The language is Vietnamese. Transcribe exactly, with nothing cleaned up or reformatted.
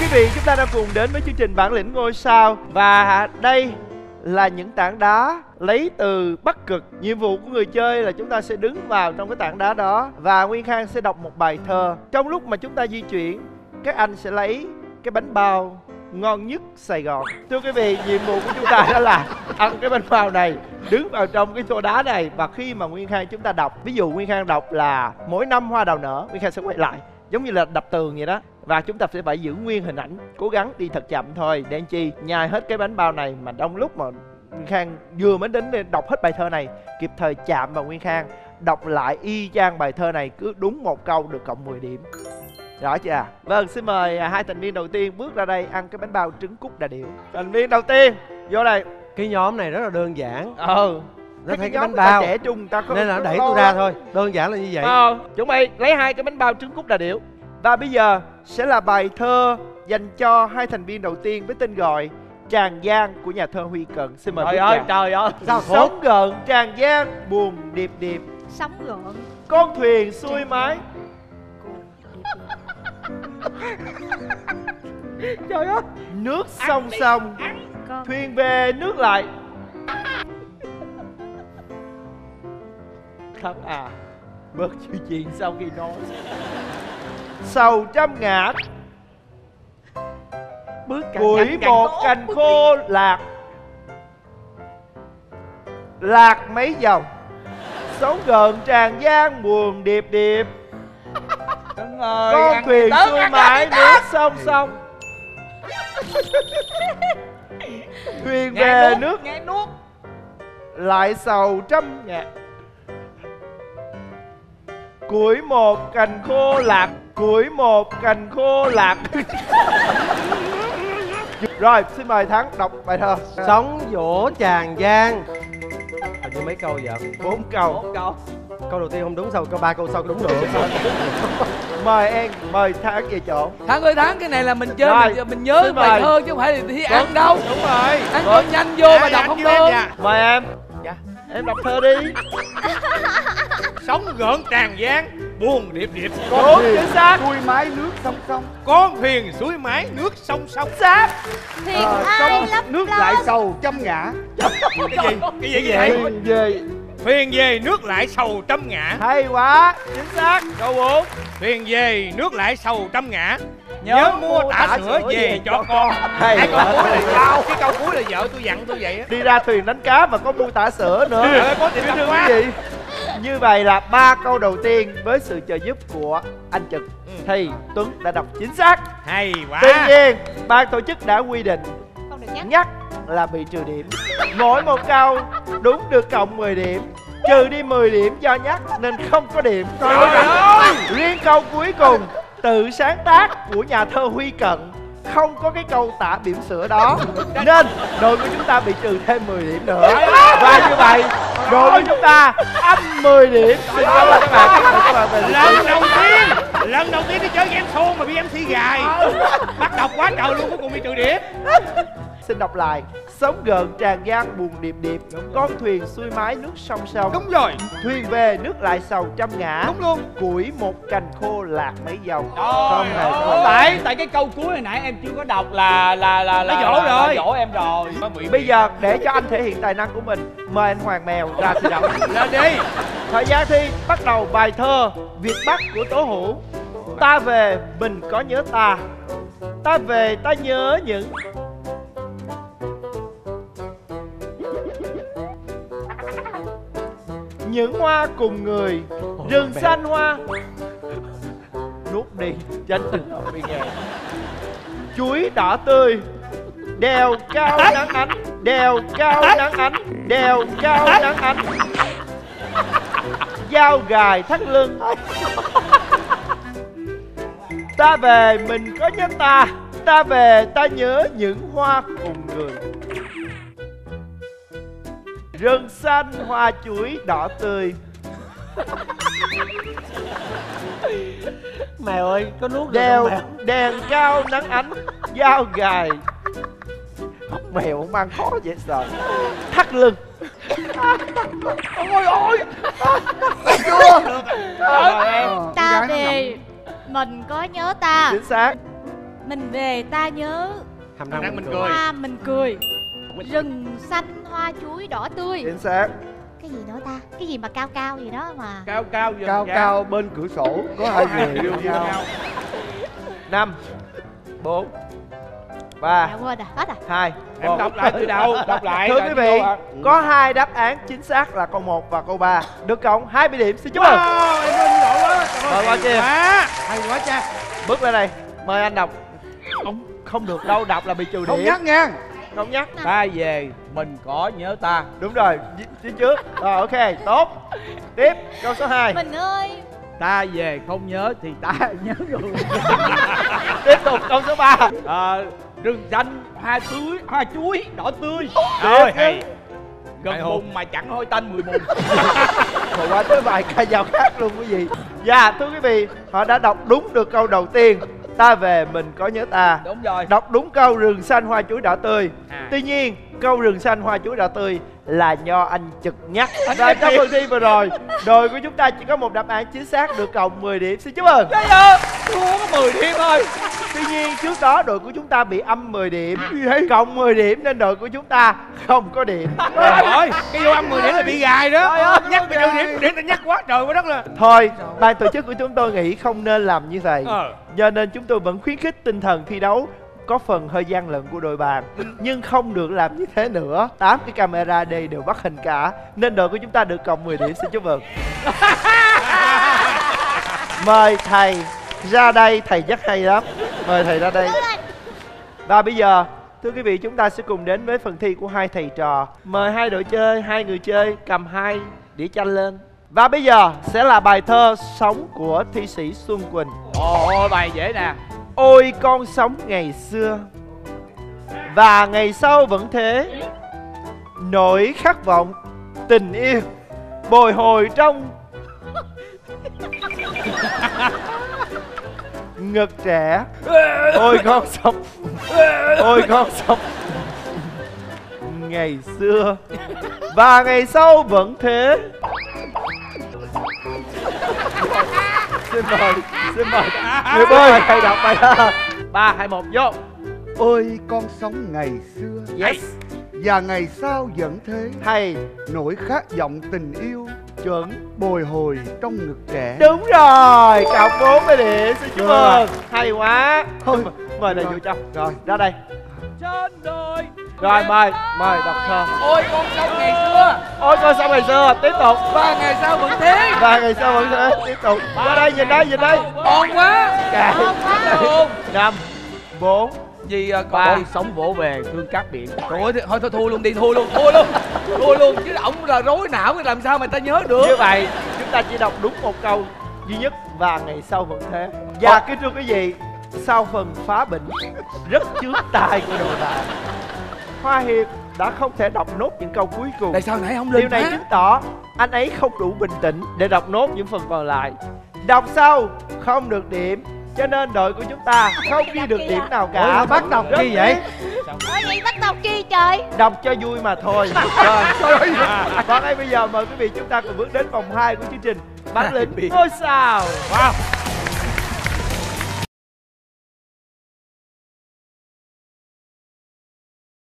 vị, chúng ta đang cùng đến với chương trình Bản lĩnh ngôi sao. Và đây là những tảng đá lấy từ Bắc Cực. Nhiệm vụ của người chơi là chúng ta sẽ đứng vào trong cái tảng đá đó và Nguyên Khang sẽ đọc một bài thơ. Trong lúc mà chúng ta di chuyển, các anh sẽ lấy cái bánh bao ngon nhất Sài Gòn. Thưa quý vị, nhiệm vụ của chúng ta đó là ăn cái bánh bao này, đứng vào trong cái xô đá này. Và khi mà Nguyên Khang chúng ta đọc, ví dụ Nguyên Khang đọc là mỗi năm hoa đào nở, Nguyên Khang sẽ quay lại giống như là đập tường vậy đó. Và chúng ta sẽ phải giữ nguyên hình ảnh, cố gắng đi thật chậm thôi để anh chi nhai hết cái bánh bao này. Mà trong lúc mà Nguyên Khang vừa mới đến để đọc hết bài thơ này, kịp thời chạm vào Nguyên Khang, đọc lại y chang bài thơ này, cứ đúng một câu được cộng mười điểm. Rõ chưa? Vâng, xin mời hai thành viên đầu tiên bước ra đây ăn cái bánh bao trứng cút đà điểu. Thành viên đầu tiên vô đây. Cái nhóm này rất là đơn giản. Ừ, nó thấy cái bánh bao trẻ trung ta có nên là đẩy tôi ra thôi. Đơn giản là như vậy. Ờ, chuẩn bị lấy hai cái bánh bao trứng cút đà điểu. Và bây giờ sẽ là bài thơ dành cho hai thành viên đầu tiên với tên gọi Tràng Giang của nhà thơ Huy Cận. Xin mời. Trời ơi, trời ơi. Sóng gợn Tràng Giang buồn điệp điệp. Sóng gợn con thuyền xuôi mái. Trời ơi. Nước sông sông thuyền về nước lại. Thắng à, bớt chuyện chuyện sau khi nói. Sầu trăm ngã củi một cành khô lạc. Lạc mấy dòng sóng gợn Tràng Giang buồn điệp điệp. Ơi, con thuyền xuôi mãi nước sông sông. Thuyền về nước nghe nuốt lại sầu trăm ngàn. Củi một cành khô lạc. Củi một cành khô lạc. Rồi, xin mời Thắng đọc bài thơ. Sóng vỗ Tràng Giang. Hình như mấy câu vậy? Bốn câu. Bốn câu. Câu đầu tiên không đúng, sau câu ba câu sau đúng được. Mời em, mời Thắng về chỗ. Thắng ơi Thắng, cái này là mình chơi. Rồi, mình, mình nhớ bài thơ chứ không phải là thi ăn đâu. Đúng rồi. Ăn cho nhanh vô mà đọc không được. Mời em. Dạ. Em đọc thơ đi. Sóng gợn Tràng Giang buồn điệp điệp. Con chính xác. Xuôi mái nước sông sông. Con thuyền suối mái nước sông sông. Xác. Thuyền ai lấp nước lại sầu trăm ngã. Cái gì? Cái gì vậy? Thuyền về. Thuyền về nước lại sầu trăm ngã. Hay quá. Chính xác. Câu bốn. Thuyền về nước lại sầu trăm ngã. Nhớ, Nhớ mua tả, tả sữa về, về cho con. Hay Hai câu cuối là sao? Cái câu cuối là vợ tôi dặn tôi vậy á. Đi ra thuyền đánh cá mà có mua tả sữa nữa. Trời ơi, có tiền thưa quá. quý vị, như vậy là ba câu đầu tiên với sự trợ giúp của anh Trực ừ. thì Tuấn đã đọc chính xác. Hay quá. Tuy nhiên ban tổ chức đã quy định không được nhắc. nhắc là bị trừ điểm. Mỗi một câu đúng được cộng mười điểm, trừ đi mười điểm do nhắc nên không có điểm. Trời ơi. Riêng câu cuối cùng tự sáng tác của nhà thơ Huy Cận, không có cái câu tả bỉm sữa đó nên đội của chúng ta bị trừ thêm mười điểm nữa. Và như vậy đội của chúng ta âm mười điểm. Xin cảm ơn các bạn. Các bạn về lần đầu tiên lần đầu tiên đi chơi game show mà bị em xê gài. Bắt đọc quá trời luôn, cuối cùng bị trừ điểm. Xin đọc lại. Sóng gợn Tràng Giang buồn điệp điệp. Con thuyền xuôi mái nước sông sông. Đúng rồi. Thuyền về nước lại sầu trăm ngã. Đúng luôn. Củi một cành khô lạc mấy dòng. Không hề không phải, tại cái câu cuối hồi nãy em chưa có đọc là là là là dỗ rồi, dỗ em rồi. Bây giờ để cho anh thể hiện tài năng của mình, mời anh Hoàng Mèo ra thi đấu. Lên đi. Thời gian thi bắt đầu. Bài thơ Việt Bắc của Tố Hữu. Ta về mình có nhớ ta. Ta về ta nhớ những những hoa cùng người. Rừng xanh hoa. Nuốt đi, tránh trường hợp bị nghẹn. Chuối đỏ tươi. Đèo cao nắng ánh. Đèo cao nắng ánh. Đèo cao nắng ánh. Dao gài thắt lưng. Ta về mình có nhớ ta. Ta về ta nhớ những hoa cùng người. Rừng xanh hoa chuối đỏ tươi. Mèo ơi, có nuốt được đèo không mèo? Đèn cao nắng ánh. Dao gài. Mèo không ăn khó dễ sợ. Thắt lưng. Ôi ôi. Ta về mình có nhớ ta. Chính xác. Mình về ta nhớ Hàm răng răng mình mình cười. cười. hoa mình cười. Rừng xanh hoa chuối đỏ tươi. Chính xác. Cái gì nữa ta? Cái gì mà cao cao gì đó mà. Cao cao dần Cao dáng. cao bên cửa sổ có hai người yêu yêu nhau. nhau. Năm, bốn, ba, À quên à, hết à. hai, Em một. đọc lại từ đầu, đọc lại. Thưa rồi quý đi vị, vô ạ. có hai đáp án chính xác là câu một và câu ba, được cộng hai mươi điểm. Xin chúc mừng. Wow, em ơi giỏi quá. Cảm ơn Mời qua thầy kia. quá. Hay quá cha. Bước lên đây, mời anh đọc. Ông không được đâu, đọc là bị trừ Không điểm. nhắc nha. Không nhắc. Ta về mình có nhớ ta. Đúng rồi, phía trước. Rồi ok, tốt. Tiếp, câu số hai. Mình ơi. Ta về không nhớ thì ta nhớ rồi. Tiếp tục câu số ba. Ờ, rừng xanh hoa chuối hoa chuối đỏ tươi. Rồi, hay. Gần mùng mà chẳng hôi tanh mùi mùng. Rồi qua tới bài ca dao khác luôn quý vị. Dạ thưa quý vị, họ đã đọc đúng được câu đầu tiên. Ta về mình có nhớ ta. Đúng rồi. Đọc đúng câu rừng xanh hoa chuối đỏ tươi. À. Tuy nhiên câu rừng xanh hoa chuối đỏ tươi là do anh Trực nhắc. Và trong phần thi vừa rồi, đội của chúng ta chỉ có một đáp án chính xác, được cộng mười điểm. Xin chúc mừng. Bây giờ thua có mười điểm thôi. Tuy nhiên trước đó đội của chúng ta bị âm mười điểm, cộng mười điểm nên đội của chúng ta không có điểm. Rồi, cái vô âm mười điểm là bị gài đó. Nhắc bị trừ điểm, điểm ta nhắc quá trời quá đất là. Thôi, ban tổ chức của chúng tôi nghĩ không nên làm như vậy. Ờ. Do nên chúng tôi vẫn khuyến khích tinh thần thi đấu có phần hơi gian lận của đội bạn, nhưng không được làm như thế nữa. Tám cái camera đây đều bắt hình cả, nên đội của chúng ta được cộng mười điểm. Xin chúc mừng. Mời thầy ra đây, thầy rất hay lắm. Mời thầy ra đây. Và bây giờ thưa quý vị, chúng ta sẽ cùng đến với phần thi của hai thầy trò. Mời hai đội chơi, hai người chơi cầm hai đĩa tranh lên. Và bây giờ sẽ là bài thơ Sống của thi sĩ Xuân Quỳnh. Ồ, bài dễ nè. Ôi con sống ngày xưa và ngày sau vẫn thế, nỗi khát vọng tình yêu bồi hồi trong ngực trẻ. Ôi con sống, ôi con sống ngày xưa và ngày sau vẫn thế. Xin mời, xin mời người bơi thầy đọc bài thơ. Ba hai một vô. Ôi con sống ngày xưa Yes. và ngày sau vẫn thế, Hay. nỗi khát vọng tình yêu Chuẩn. bồi hồi trong ngực trẻ. Đúng rồi, cộng bốn mươi điểm. Xin chúc mừng. Hay quá. Thôi, Mời thầy rồi. vô trong. Rồi. Ra đây. Trên đời. Rồi mời, mời đọc thơ. Ôi con sống ngày xưa Ôi con sống ngày xưa. Tiếp tục. và ngày sau vẫn thế. Và ngày sau vẫn thế. Tiếp tục. Ra đây, nhìn đây, nhìn đây. Ngon quá. Cài. Không. Năm, bốn. Vì uh, Ba. con đi sống vỗ về thương cát biển. Trời ơi, thôi thôi thua luôn đi, thua luôn, thua luôn. Thua luôn chứ ổng là rối não làm sao mà ta nhớ được. Như vậy chúng ta chỉ đọc đúng một câu duy nhất, và ngày sau vẫn thế. Và kính thưa quý vị, sau phần phá bệnh rất chướng tai của đội bạn, Hoa Hiệp đã không thể đọc nốt những câu cuối cùng. Tại sao nãy không lên Điều này phá? chứng tỏ anh ấy không đủ bình tĩnh để đọc nốt những phần còn lại. Đọc sau không được điểm, cho nên đội của chúng ta không ghi được điểm nào cả. Ủa, bắt đọc Rất chi vậy? tiếc. Ôi vậy bắt đọc chi trời. Đọc cho vui mà thôi. Rồi. Và ngay bây giờ mời quý vị chúng ta cùng bước đến vòng hai của chương trình Bản lĩnh ngôi sao. Wow.